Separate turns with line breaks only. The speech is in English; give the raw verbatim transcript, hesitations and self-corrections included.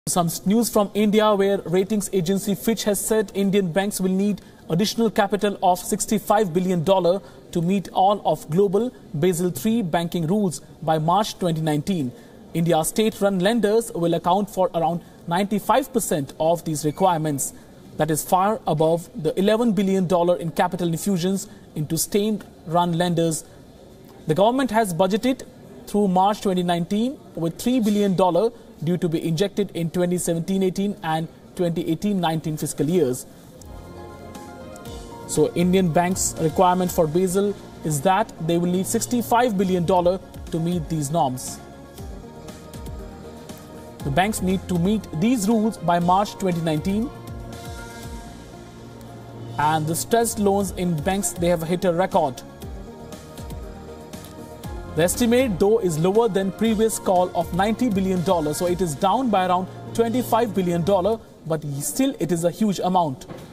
Some news from India, where ratings agency Fitch has said Indian banks will need additional capital of sixty-five billion dollars to meet all of global Besel three banking rules by March twenty nineteen. India's state-run lenders will account for around ninety-five percent of these requirements. That is far above the eleven billion dollars in capital infusions into state-run lenders. The government has budgeted through March twenty nineteen with three billion dollars due to be injected in twenty seventeen eighteen and twenty eighteen nineteen fiscal years. So Indian banks' requirement for Basel is that they will need sixty-five billion dollars to meet these norms. The banks need to meet these rules by March twenty nineteen. And the stressed loans in banks, they have hit a record. The estimate, though, is lower than previous call of ninety billion dollars. So it is down by around twenty-five billion dollars, but still it is a huge amount.